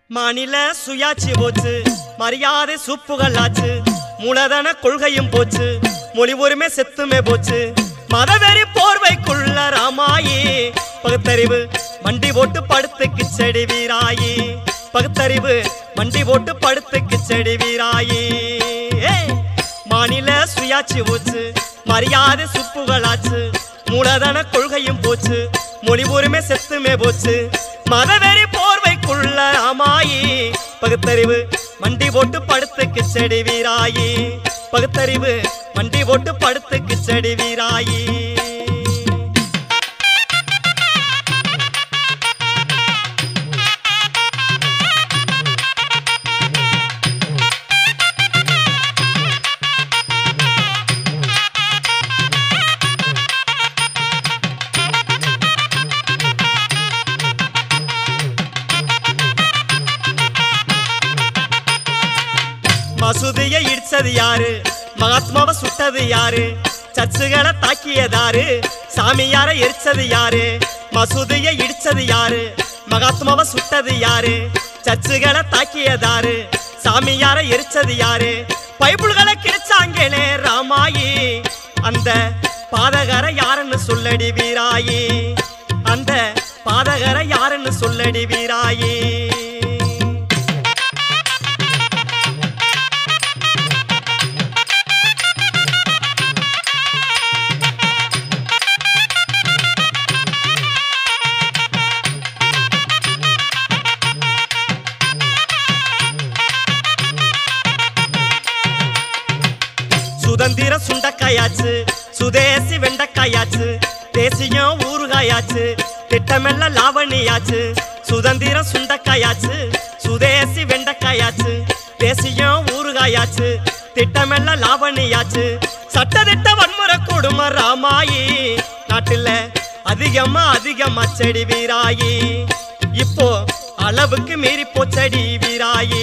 மாநில சுயாட்சி போச்சு, மரியாதை சூப்புகளாச்சு, மூலதன கொள்கையும் போச்சு, மொழி உரிமை செத்துமே போச்சு. மதவெறி போர்வைக்குள்ள ராமாயி பகுத்தறிவு மண்டி போட்டு படுத்துக்கு செடி வீராயி, பகுத்தறிவு மண்டி போட்டு படுத்துக்கு செடி வீராயி. மாநில சுயாட்சி போச்சு, மரியாதை சூப்புகளாச்சு, மூலதன கொள்கையும் போச்சு, மொழி உரிமை செத்துமே போச்சு. மதவெறி போர்வைக்குள்ள ராமாயி பகுத்தறிவு மண்டி போட்டு படுத்துக்கு செடி வீராயி, பகுத்தறிவு மண்டி போட்டு படுத்துக்கு செடி வீராயி. மசூதியை இடிச்சது யாரு, மகாத்மாவை சுட்டது யாரு, சர்ச்சுகளை தாக்கியதாரு, சாமியாரை எரிச்சது யாரு. மசூதியை இடிச்சது யாரு, மகாத்மாவை சுட்டது யாரு, சர்ச்சுகளை தாக்கியதாரு, சாமியாரை எரிச்சது யாரு. பைபிள்களை கிழிச்சாங்களே ராமாயி, அந்த பாதகர யாருன்னு சொல்லடி வீராயி, அந்த பாதகர யாருன்னு சொல்லடி வீராயி. சுதந்திர சுண்டக்காயாச்சு, சுதேசி வெண்டக்காயாச்சு, தேசியம் ஊறுகாயாச்சு, திட்டமெல்லாம் லாவணியாச்சு. சுதந்திர சுண்டக்காயாச்சு, சுதேசி வெண்டக்காயாச்சு, தேசியம் ஊறுகாயாச்சு, திட்டமெல்லாம் லாவணியாச்சு. சட்டத்திட்ட வன்முறை கொடுமை ராமாயி நாட்டுல அதிகமா செடி வீராயி, இப்போ அளவுக்கு மீறி போச்சடி வீராயி.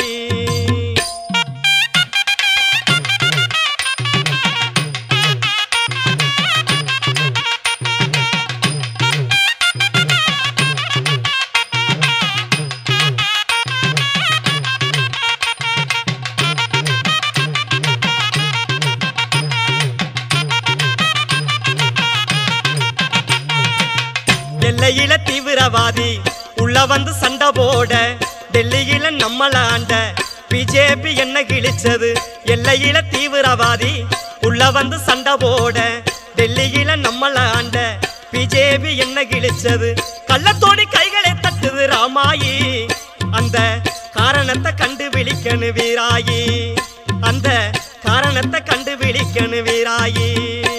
எல்லையில தீவிரவாதி உள்ள வந்து சண்டை போட, டெல்லியில நம்மள ஆண்ட பிஜேபி என்ன கிழிச்சது. எல்லையில தீவிரவாதி உள்ள வந்து சண்டை போட, டெல்லியில நம்மள ஆண்ட பிஜேபி என்ன கிழிச்சது. கள்ளத்தோடி கைகளை தட்டுது ராமாயி, அந்த காரணத்தை கண்டுபிடிக்கணு வீராயி, அந்த காரணத்தை கண்டுபிடிக்கணு வீராயி.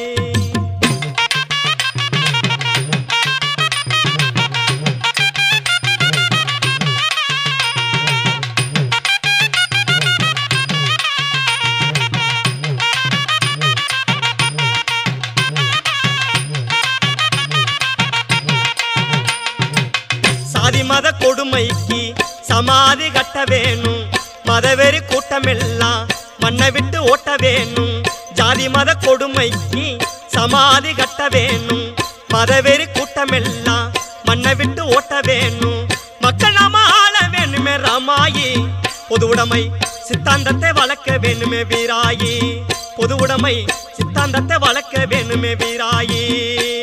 சாதி மத கொடுமைக்கு சமாதி கட்ட வேணும், மதவெறி கூட்டமெல்லாம் மண்ணை விட்டு ஓட்ட வேணும். ஜாதி மத கொடுமைக்கு சமாதி கட்ட வேணும், மதவெறி கூட்டமெல்லாம் மண்ணை விட்டு ஓட்ட வேணும். மக்கள் நாம ஆள வேணுமே ராமாயி, பொது உடைமை சித்தாந்தத்தை வளர்க்க வேணுமே வீராயி, பொது உடைமை சித்தாந்தத்தை வளர்க்க வேணுமே வீராயி.